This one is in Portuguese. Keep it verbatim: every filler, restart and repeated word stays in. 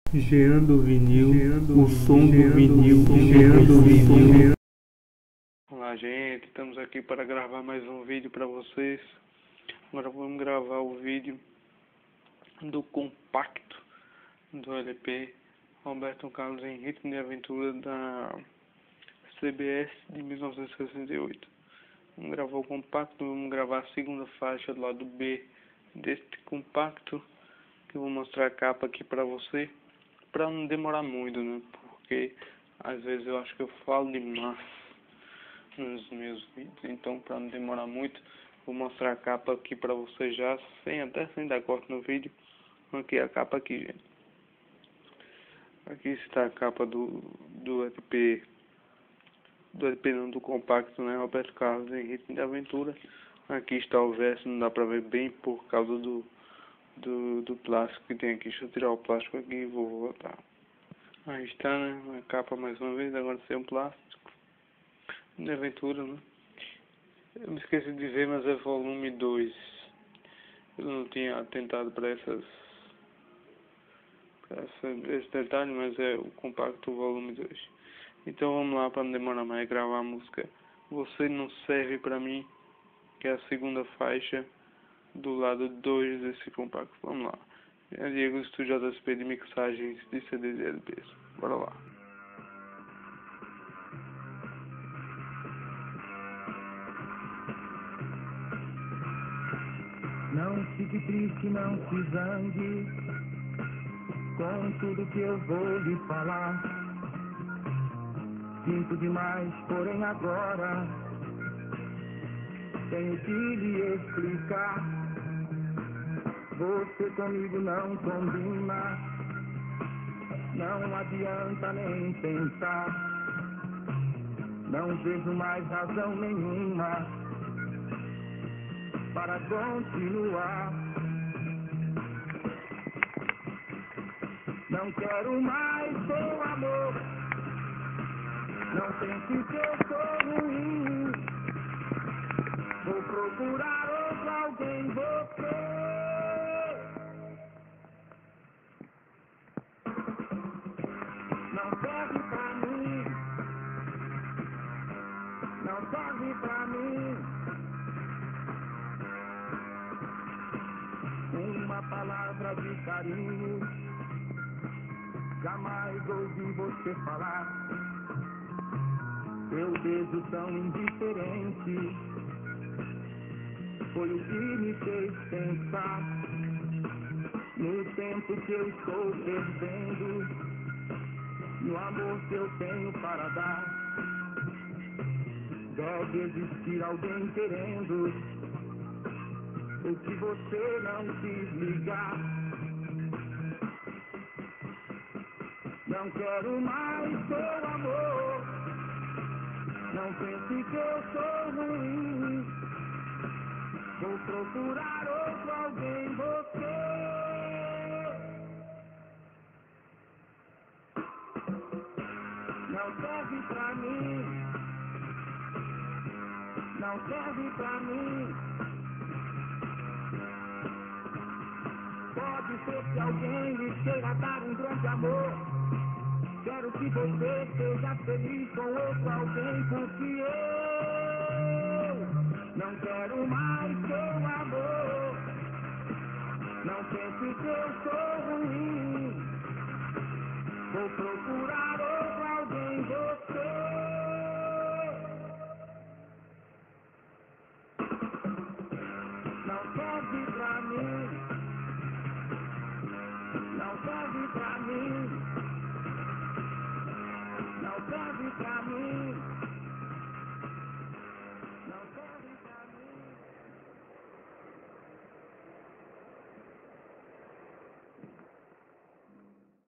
Jean do vinil, o som do vinil, Jean do vinil. Olá gente, estamos aqui para gravar mais um vídeo para vocês. Agora vamos gravar o vídeo do compacto do L P Roberto Carlos em Ritmo de Aventura da C B S de mil novecentos e sessenta e oito. Vamos gravar o compacto, vamos gravar a segunda faixa do lado B deste compacto, que eu vou mostrar a capa aqui para você, para não demorar muito, né? Porque às vezes eu acho que eu falo demais nos meus vídeos, então para não demorar muito, vou mostrar a capa aqui para você já, sem até sem dar corte no vídeo. Aqui a capa aqui, gente. Aqui está a capa do do L P, do L P não, do compacto, né? Roberto Carlos em Ritmo de Aventura. Aqui está o verso, não dá para ver bem por causa do do, do plástico que tem aqui. Deixa eu tirar o plástico aqui e vou voltar. Aí está, né? A capa mais uma vez, agora sem o plástico. De aventura, né? Eu me esqueci de dizer, mas é volume dois. Eu não tinha atentado para essas pra essa, esse detalhe, mas é o compacto volume dois. Então vamos lá, para não demorar mais, gravar a música Você Não Serve Pra Mim, que é a segunda faixa do lado dois desse compacto. Vamos lá. É Diego Estúdio J S P de mixagens de C Ds e L Ps. Bora lá. Não fique triste, não se zangue com tudo que eu vou lhe falar. Sinto demais, porém agora tenho que lhe explicar. Você comigo não combina, não adianta nem tentar. Não vejo mais razão nenhuma para continuar. Não quero mais seu amor, não pense que eu sou ruim. Vou procurar outro alguém, você não serve pra mim, não serve pra mim. Uma palavra de carinho jamais ouvi você falar. Seu beijo tão indiferente foi o que me fez pensar no tempo que eu estou perdendo, no amor que eu tenho para dar. Deve existir alguém querendo o que você não quis ligar. Não quero mais seu amor, não pense que eu sou ruim. Vou procurar outro alguém, você não serve pra mim, não serve pra mim. Pode ser que alguém lhe queira dar um grande amor. Quero que você seja feliz com outro alguém, porque eu não quero mais seu amor. Não pense que eu sou ruim. Vou procurar